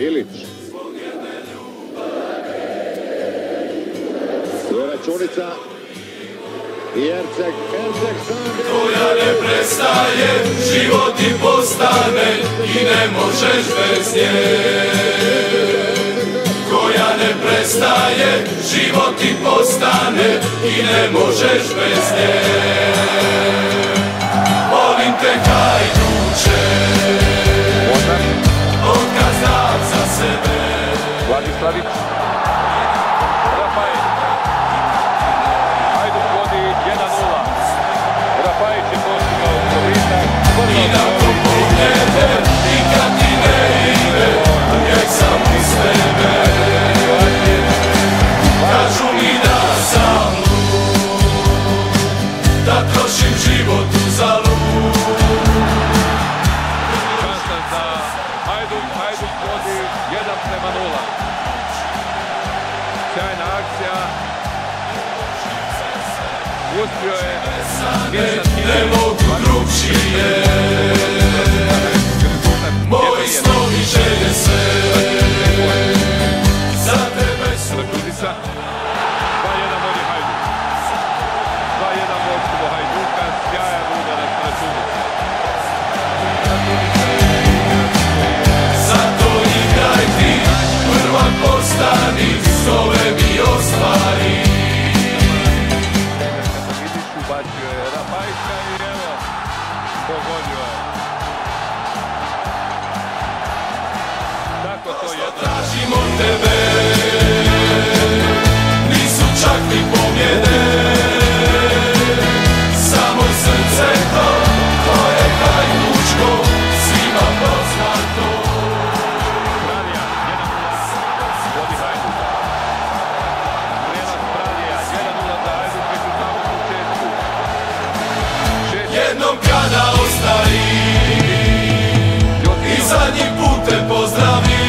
Bilić. Tu je računica. I Erceg sam. Koja ne prestaje, život ti postane i ne možeš bez nje. Koja ne prestaje, život ti postane i ne možeš bez nje. Volim te Hajduče, otkaz dam za sebe. Vladislavić, Rafajić, Hajduk vodi 1:0. Rafajić je postigao dobitak. I da pomognete, nikad ti ne ide, uvijek sam uz tebe. Kažu mi da sam lud, da trošim život uzalud. Šansa za Hajduk, Hajduk vodi 1:0. Sjajna akcija. Uspio je Ne mogu drugčije, moji snovi želje sve, za tebe su. Računica. 2:1 vodi Hajduk. 2:1 vodstvo Hajduka. Sjajan udarac Računice. Zato igraj ti, prvak postani, snove mi ostvari. Ubacio je Rafajka i evo, pogodio je. Tako to jedno. Tražim od tebe, nisu čak ni pobjede, samo srce to je hajdučko, svima poznato. Pralija, 1:0, vodi Hajduk. Prijelaz Pralija, 1:0 za Hajduk, već u samom početku. Jednom kada ostari i zadnji put te pozdravim,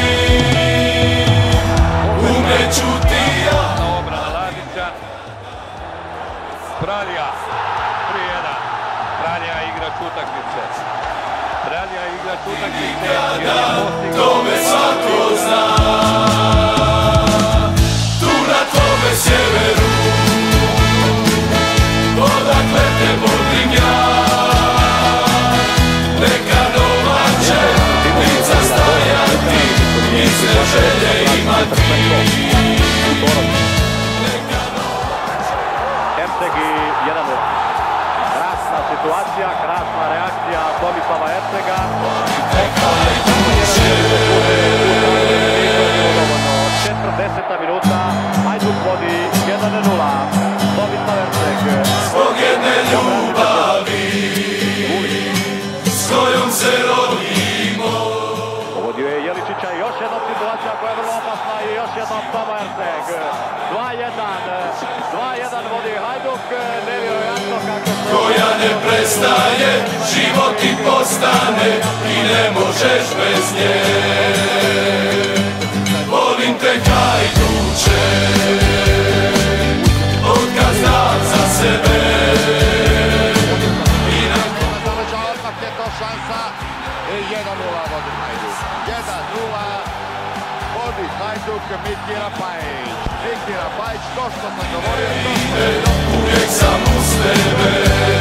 umeću ti ja. Obrana Ladića. Pralija, 3:1. Pralija igrač utakmice. Pralija igrač utakmice. To me svako zna, tu na tome sjeveru, odakle te vodim ja. Neka domaće lica stajati, iste želje imati. Erceg i 1:0. Krasna situacija, krasna reakcija Tomislava Ercega. Hajduče, 40. minuta, Hajduk vodi 1:0. Tomislav Erceg. zbog jedne ljubavi s kojom se rodimo. Pogodio je Jeličića i još jedna situacija koja je vrlo opasna i još jednom Tomo Erceg. 2:1 vodi Hajduk, nevjerojatno kako se... Koja ne prestaje, život ti postane i ne možeš bez nje. Volim te Hajduče, otkaz dam za sebe. Odmah je to šansa. 1:0 vodi Hajduk. 1:0 vodi Hajduk. Miki Rafajić. Miki Rafajić, to što sam govorio. Uvijek sam uz tebe.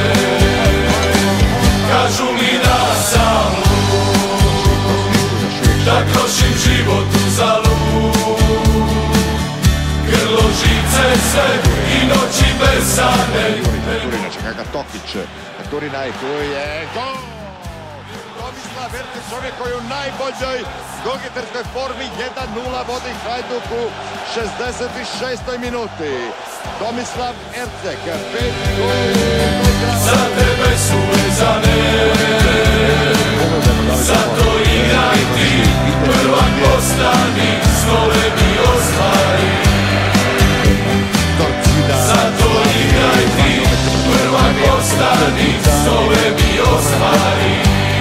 Kažu mi da sam lud, da trošim život uzalud. Grlo žice se i noći bez sane. Turina čeka ga Tokić. Turina i tu je gol! Tomislav Erceg, čovjek koji je u najboljoj golgeterskoj formi. 1:0 vodi Hajduk u 66. minuti. Tomislav Erceg, 5 gol. Za tebe su vezane, zato igraj ti, prvak postani, snove mi ostvari. Zato igraj ti, prvak postani, snove mi ostvari.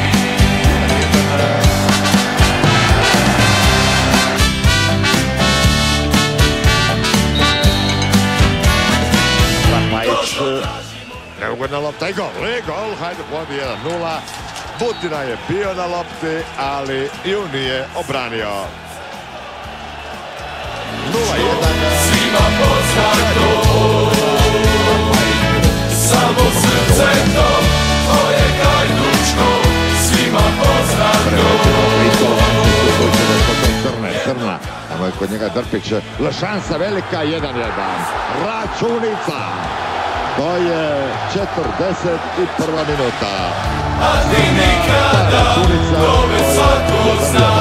Neugodna lopta i gol, Hajduk vodi 1:0. Butina je bio na lopti, ali ju nije obranio. svima poznato. Samo srce to je Hajdučko, svima poznato. Crna, tamo je kod njega Drpić, šansa velika, 1-1, Računica, to je 41. minuta. A ti nikada tome svako zna,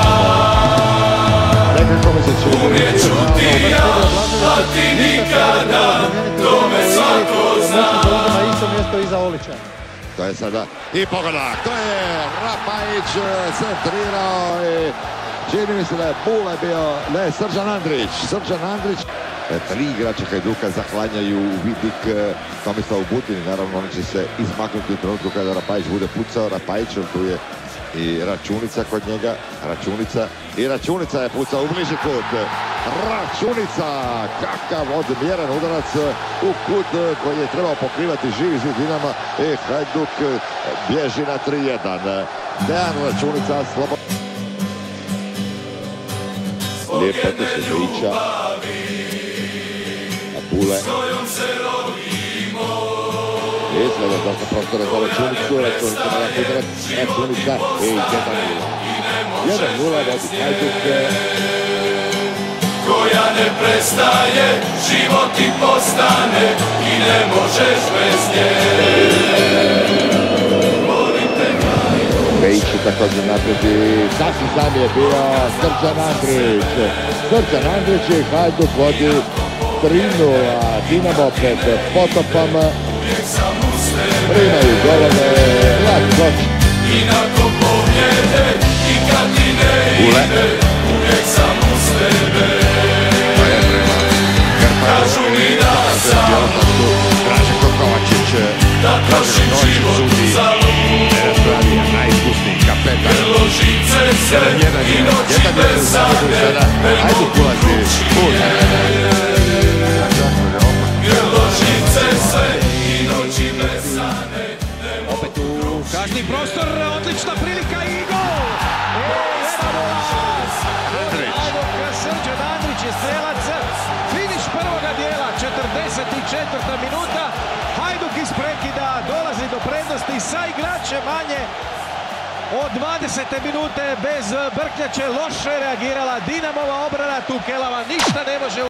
umrijet ću ti ja, a ti nikada tome svako zna. Na isto mjesto iza Olića. To je sada i pogodak, to je Rapajić centrirao i čini mi se da je Bule bio, ne, Srđan Andrić. Tri igrača Hajduka zaklanjaju u vidik Tomislavu Butini, naravno oni će se izmaknuti u trenutku kada Rapajić bude pucao. Rapajićem tu je i Računica kod njega, Računica je pucao u bliži kut. Računica, kakav odmjeren udarac u kut koji je trebao pokrivati živi zid Dinama i Hajduk bježi na 3-1. Dejan Računica slobodno. Lijepo to se Žića. A Bule. Izgleda dosta prostora za Računica na udarac, Računica i 1-0 vodi Hajduk. Koja ne prestaje, život ti postane i ne možeš bez nje. Bejić također napredi, sasvim sam je bio Srđan Andrić i Hajduk vodi 3-0. Dinamo pred potopom, primaju golove, I nakon pobjede i kad ti ne ide, uvijek sam uz tebe. Kažu mi da sam Draženko Kovačić, da trošim život za lud. najiskusniji kapetan. Grlo žice se i noći bez sane, Hajduk ulazi u grlo žice se i noći bez sane. Opet u kažni prostor, odlična prilika i gol! Srđan Andrić je strelac, finiš prvoga dijela, 44. minuta. Hajduk iz prekida dolazi do prednosti sa igračem manje od 20. minute bez Brkljače. Loše reagirala Dinamova obrana, tu Kelava ništa ne može